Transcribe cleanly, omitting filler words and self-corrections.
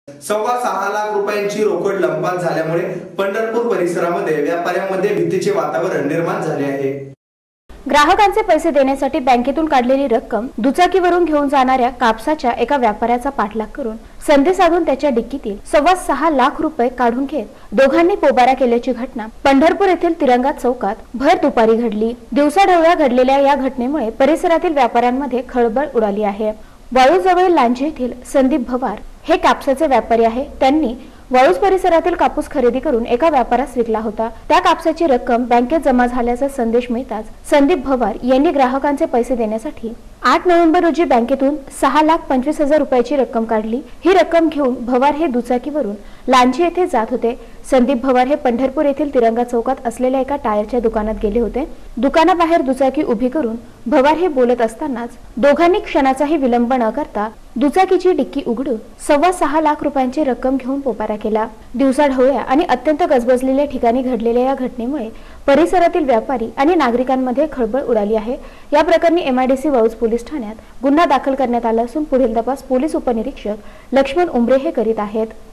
6.25 लाख रुपयांची रोकड लंपास झाल्यामुळे पंढरपूर परिसरामध्ये व्यापाऱ्यांमध्ये भीतीचे वातावरण निर्माण झाले आहे। ग्राहकांचे पैसे देण्यासाठी बँकेतून काढलेली रक्कम दुचाकीवरून घेऊन जाणाऱ्या कापसाच्या एका व्यापाऱ्याचा पाठलाग करून संधी साधून त्याच्या डिक्कीतील 6.25 लाख रुपये काढून घेत दोघांनी पोबारा केल्याची घटना पंढरपूर येथील तिरंगा चौकात भर दुपारी घडली। दिवसाढवळ्या घडलेल्या या घटनेमुळे परिसरातील व्यापाऱ्यांमध्ये खळबळ उडाली आहे। वाळूजवळ लांजे येथील संदीप भवार हे कापसाचे व्यापारी आहे। त्यांनी वाळूज परिसरातील कापूस खरेदी करून एका व्यापाऱ्यास विकला होता। त्या कापसाची रक्कम बँकेत जमा झाल्याचा संदेश मिळताच संदीप भवार यांनी ग्राहकांचे पैसे देण्यासाठी 8 नोव्हेंबर रोजी बँकेतून 6,25,000 रुपयाची रक्कम काढली। ही रक्कम घेऊन भवार हे दुचाकीवरून लांजी येथे जात होते। संदीप भवार हे पंढरपूर येथील तिरंगा चौकात असलेल्या एका टायरच्या दुकानात गेले होते। दुकानाबाहेर दुचाकी उभी करून भवार हे बोलत असतानाच दोघांनी क्षणाचाही विलंब न करता दुचाकीची डिक्की उघडून 6.25 लाख रुपयांची रक्कम घेऊन पोपारा केला। दिवसाढवळ्या आणि अत्यंत गजबजलेल्या ठिकाणी घडलेल्या या घटनेमुळे परिसरातील व्यापारी आणि नागरिकांमध्ये खळबळ उडाली आहे। या प्रकरणी MIDC वाळूज पोलीस ठाण्यात गुन्हा दाखल करण्यात आला असून पुढील तपास पोलीस उपनिरीक्षक लक्ष्मण उमरे हे करीत आहेत।